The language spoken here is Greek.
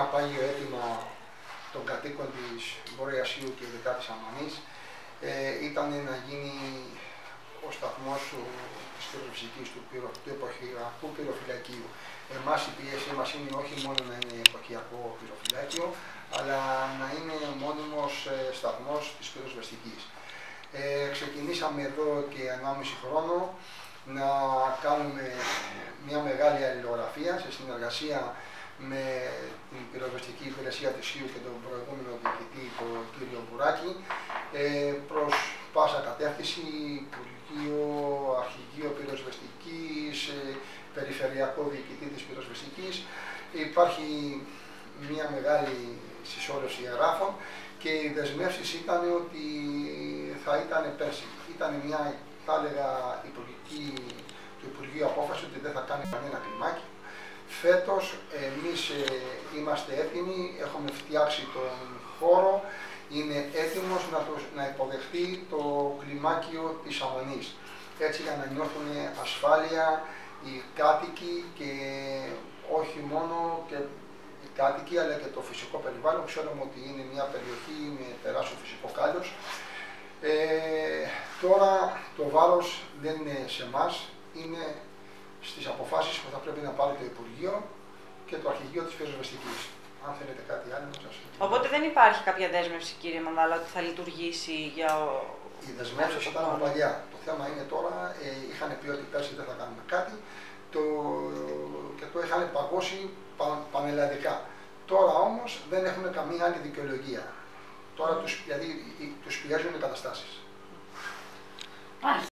ένα πάγιο αίτημα των κατοίκων της Βόρειας Ιού και ειδικά της Αμανής ήταν να γίνει ο σταθμός της πυροσβεστικής του εποχιακού πυροφυλακίου. Εμάς η πίεση μας είναι όχι μόνο να είναι εποχιακό πυροφυλάκιο, αλλά να είναι μόνιμος σταθμός της πυροσβεστικής. Ξεκινήσαμε εδώ και 1,5 χρόνο να κάνουμε μια μεγάλη αλληλογραφία σε συνεργασία με την πυροσβεστική υπηρεσία της ΙΟΥ και τον προηγούμενο διοικητή, τον κύριο Μπουράκη, προς πάσα κατεύθυνση, Υπουργείο, Αρχηγείο Πυροσβεστικής, Περιφερειακό Διοικητή της Πυροσβεστικής. Υπάρχει μια μεγάλη συσσόρευση εγγράφων και οι δεσμεύσεις ήταν ότι θα ήταν πέρσι. Ήταν μια, θα έλεγα, του Υπουργείου απόφαση ότι δεν θα κάνει κανένα κλιμάκι. Φέτος εμείς είμαστε έτοιμοι, έχουμε φτιάξει τον χώρο, είναι έτοιμος να υποδεχτεί το κλιμάκιο της Αμανής. Έτσι για να νιώθουν ασφάλεια οι κάτοικοι και όχι μόνο και οι κάτοικοι αλλά και το φυσικό περιβάλλον. Ξέρουμε ότι είναι μια περιοχή με τεράστιο φυσικό κάλιος. Τώρα το βάρος δεν είναι σε εμάς, είναι στις αποφάσεις που θα πρέπει να πάρει το Υπουργείο και το Αρχηγείο της Πυροσβεστικής. Αν θέλετε κάτι άλλο να σας πω. Οπότε δεν υπάρχει κάποια δέσμευση, κύριε Μανδάλα, ότι θα λειτουργήσει για Οι δεσμεύσεις ήταν από παλιά. Το θέμα είναι τώρα, είχαν πει ότι πέρσι δεν θα κάνουμε κάτι και το είχαν παγώσει πανελλαδικά. Τώρα όμως δεν έχουν καμία άλλη δικαιολογία. Τώρα τους πιέζουν οι καταστάσεις.